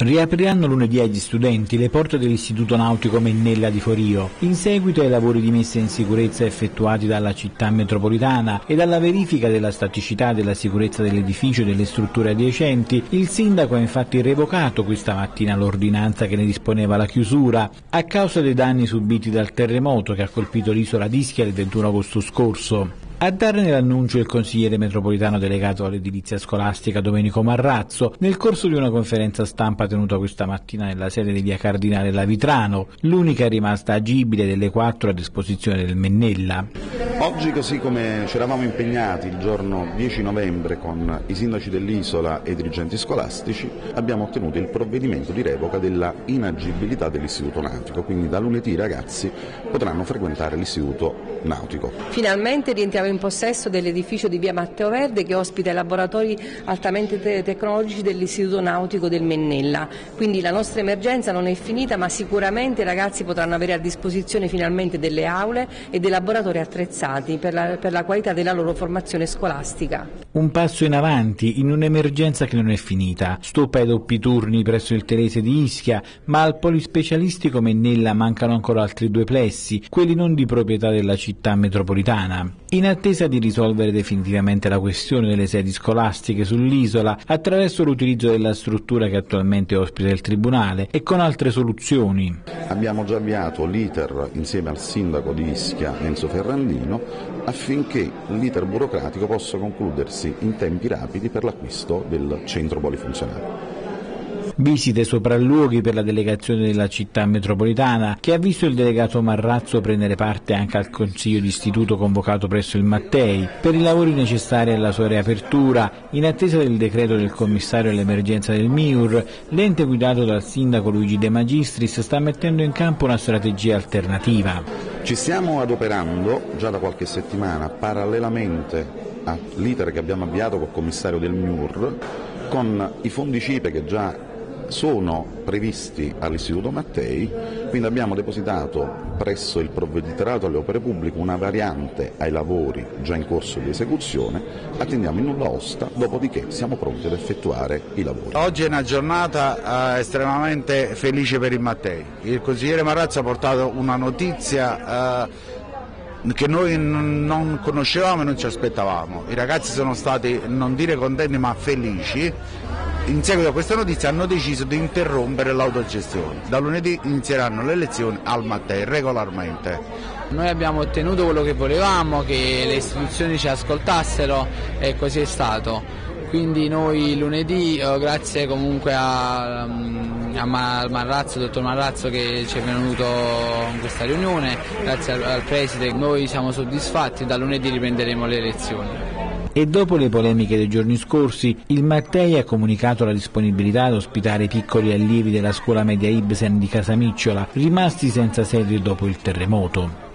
Riapriranno lunedì agli studenti le porte dell'Istituto Nautico Mennella di Forio, in seguito ai lavori di messa in sicurezza effettuati dalla città metropolitana e dalla verifica della staticità e della sicurezza dell'edificio e delle strutture adiacenti. Il sindaco ha infatti revocato questa mattina l'ordinanza che ne disponeva la chiusura a causa dei danni subiti dal terremoto che ha colpito l'isola di Ischia il 21 agosto scorso. A darne l'annuncio il consigliere metropolitano delegato all'edilizia scolastica Domenico Marrazzo nel corso di una conferenza stampa tenuta questa mattina nella sede di via Cardinale Lavitrano, l'unica rimasta agibile delle 4 a disposizione del Mennella. Oggi, così come ci eravamo impegnati il giorno 10 novembre con i sindaci dell'isola e i dirigenti scolastici, abbiamo ottenuto il provvedimento di revoca della inagibilità dell'istituto nautico, quindi da lunedì i ragazzi potranno frequentare l'istituto nautico. Finalmente rientriamo in possesso dell'edificio di via Matteo Verde che ospita i laboratori altamente tecnologici dell'Istituto Nautico del Mennella, quindi la nostra emergenza non è finita, ma sicuramente i ragazzi potranno avere a disposizione finalmente delle aule e dei laboratori attrezzati per la qualità della loro formazione scolastica. Un passo in avanti in un'emergenza che non è finita. Stop ai doppi turni presso il Telese di Ischia, ma al polispecialistico Mennella mancano ancora altri 2 plessi, quelli non di proprietà della città metropolitana. In attesa di risolvere definitivamente la questione delle sedi scolastiche sull'isola attraverso l'utilizzo della struttura che attualmente ospita il Tribunale e con altre soluzioni. Abbiamo già avviato l'iter insieme al sindaco di Ischia Enzo Ferrandino affinché l'iter burocratico possa concludersi in tempi rapidi per l'acquisto del centro polifunzionale. Visite e sopralluoghi per la delegazione della città metropolitana che ha visto il delegato Marrazzo prendere parte anche al consiglio d'istituto convocato presso il Mattei per i lavori necessari alla sua riapertura. In attesa del decreto del commissario all'emergenza del MIUR, l'ente guidato dal sindaco Luigi De Magistris sta mettendo in campo una strategia alternativa. Ci stiamo adoperando già da qualche settimana parallelamente all'iter che abbiamo avviato col commissario del MIUR con i fondi CIPE che già sono previsti all'Istituto Mattei, quindi abbiamo depositato presso il provveditorato alle opere pubbliche una variante ai lavori già in corso di esecuzione, attendiamo il nulla osta, dopodiché siamo pronti ad effettuare i lavori. Oggi è una giornata estremamente felice per il Mattei. Il consigliere Marrazzo ha portato una notizia che noi non conoscevamo e non ci aspettavamo. I ragazzi sono stati, non dire contenti, ma felici. In seguito a questa notizia hanno deciso di interrompere l'autogestione. Da lunedì inizieranno le lezioni al Mattei regolarmente. Noi abbiamo ottenuto quello che volevamo, che le istituzioni ci ascoltassero e così è stato. Quindi noi lunedì, grazie comunque a Marrazzo, dottor Marrazzo che ci è venuto in questa riunione, grazie al preside, noi siamo soddisfatti e da lunedì riprenderemo le lezioni. E dopo le polemiche dei giorni scorsi, il Mattei ha comunicato la disponibilità ad ospitare i piccoli allievi della scuola media Ibsen di Casamicciola, rimasti senza sede dopo il terremoto.